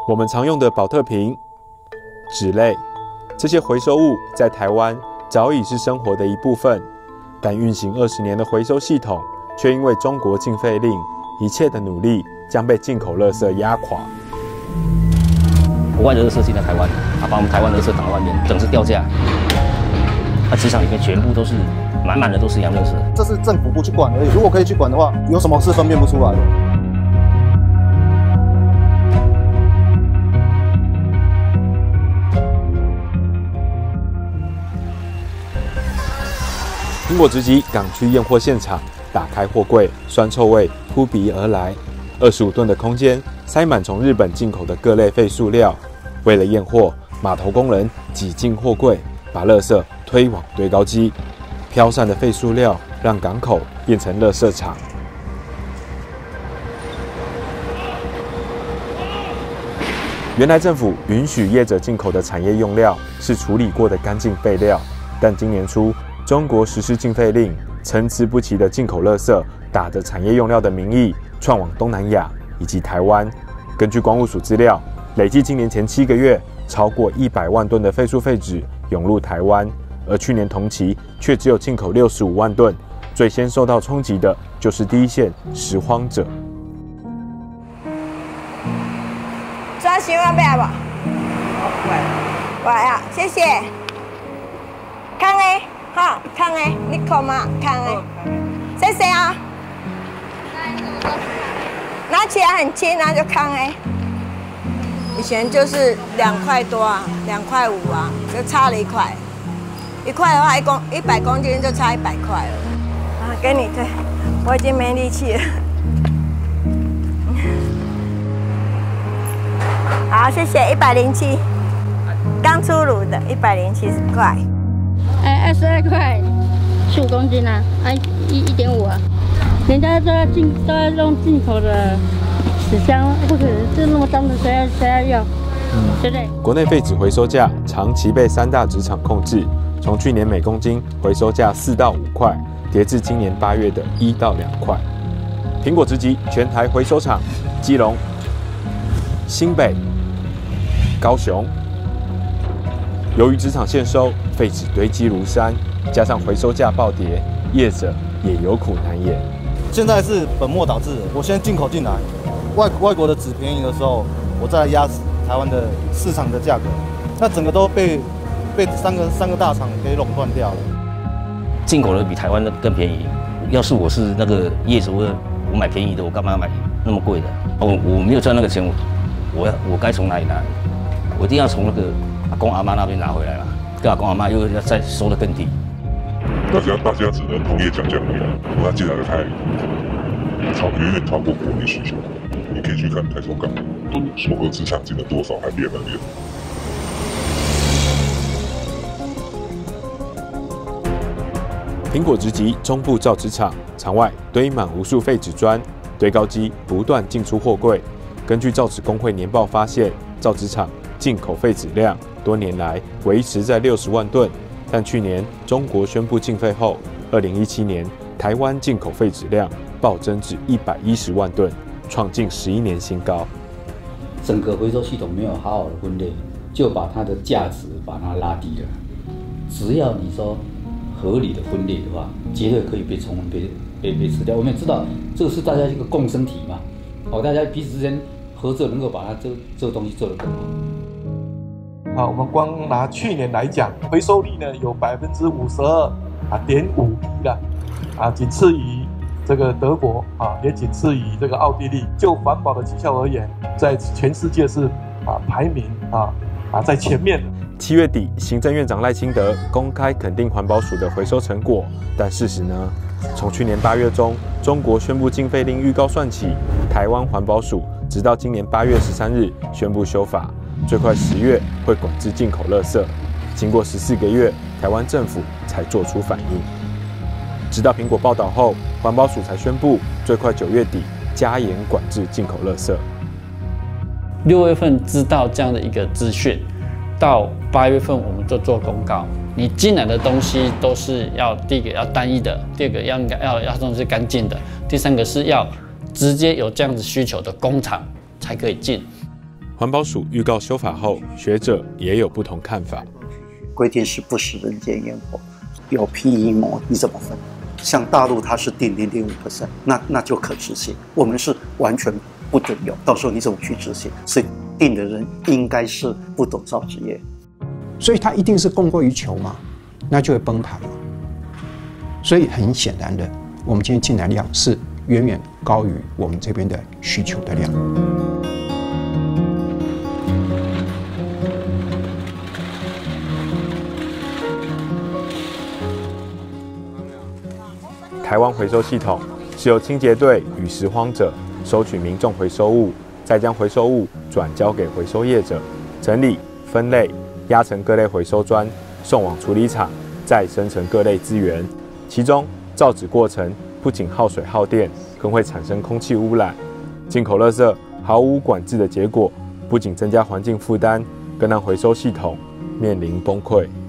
我们常用的保特瓶、纸类，这些回收物在台湾早已是生活的一部分，但运行20年的回收系统，却因为中国禁废令，一切的努力将被进口垃圾压垮。 国外的垃圾进来台湾，把我们台湾的垃圾挡在外面，整是掉价。职场里面全部都是满满的都是洋垃圾。 这是政府不去管而已，如果可以去管的话，有什么是分辨不出来的？ 苹果直击港区验货现场，打开货柜，酸臭味扑鼻而来。25吨的空间塞满从日本进口的各类废塑料。为了验货，码头工人挤进货柜，把垃圾推往堆高机。飘散的废塑料让港口变成垃圾场。原来政府允许业者进口的产业用料是处理过的干净废料，但今年初中国实施禁废令，参差不齐的进口垃圾打着产业用料的名义窜往东南亚以及台湾。根据关务署资料，累计今年前7个月，超过100万吨的废塑废纸涌入台湾，而去年同期却只有进口65万吨。最先受到冲击的就是第一线拾荒者。 抓喜欢不要吧？我呀，谢谢。看诶，好，看诶，你口嘛，看诶，谢谢啊。拿起来很轻，那就看诶。以前就是2块多啊，2块5啊，就差了1块。1块的话100公斤就差100块了。啊，给你推，我已经没力气了。好，谢谢107，刚出炉的170块。 22块，15公斤啊，1.5啊。人家都要用进口的纸箱，不可能就那么脏的，谁要用？对不对？ 国内废纸回收价长期被3大纸厂控制，从去年每公斤回收价4到5块，跌至今年8月的1到2块。苹果直击全台回收厂，基隆、新北、高雄。由于纸厂限收，废纸堆积如山，加上回收价暴跌，业者也有苦难言。 现在是本末倒置，我先进口进来，外国的纸便宜的时候，我再压死台湾的市场的价格，那整个都被三个大厂给垄断掉了。 进口的比台湾的更便宜。要是我是那个业主，我买便宜的，我干嘛要买那么贵的？我没有赚那个钱，我该从哪里拿？我一定要从那个阿公阿妈那边拿回来了。跟阿公阿妈又要再收得更低。 大家只能同业讲而已。我们进来的太远远超过国内需求。你可以去看台中港所合资厂进了多少，还练了练。 苹果直击中部造纸厂，场外堆满无数废纸砖，堆高机不断进出货柜。根据造纸工会年报发现，造纸厂进口废纸量多年来维持在60万吨，但去年中国宣布禁废后，2017年台湾进口废纸量暴增至110万吨，创近11年新高。 整个回收系统没有好好的分类，就把它的价值把它拉低了。只要你说合理的分类的话，绝对可以被充分被吃掉。我们也知道这个是大家一个共生体嘛，大家彼此之间合作，能够把它这个东西做得更好。 我们光拿去年来讲，回收率呢有52.51%了，仅次于这个德国也仅次于这个奥地利。就环保的绩效而言，在全世界是排名在前面。 7月底，行政院长赖清德公开肯定环保署的回收成果，但事实呢？从去年8月中，中国宣布禁废令预告算起，台湾环保署直到今年8月13日宣布修法，最快10月会管制进口垃圾。经过14个月，台湾政府才做出反应。直到苹果报道后，环保署才宣布最快9月底加严管制进口垃圾。 6月份知道这样的一个资讯，到8月份我们就做公告。你进来的东西都是第一个要单一的，第二个要东西干净的，第三个是要直接有这样子需求的工厂才可以进。 环保署预告修法后，学者也有不同看法。 规定是不食人间烟火，有 PE 膜你怎么分？像大陆它是定 0.5%， 那就可执行。我们是完全不准有，到时候你怎么去执行？所以定的人应该是不懂造纸业， 所以它一定是供过于求嘛，那就会崩盘嘛。所以很显然的，我们今天进来量是远远高于我们这边的需求的量。 台湾回收系统是由清洁队与拾荒者收取民众回收物，再将回收物转交给回收业者整理、分类、压成各类回收砖，送往处理厂，再生成各类资源。其中造纸过程不仅耗水耗电，更会产生空气污染。进口垃圾毫无管制的结果，不仅增加环境负担，更让回收系统面临崩溃。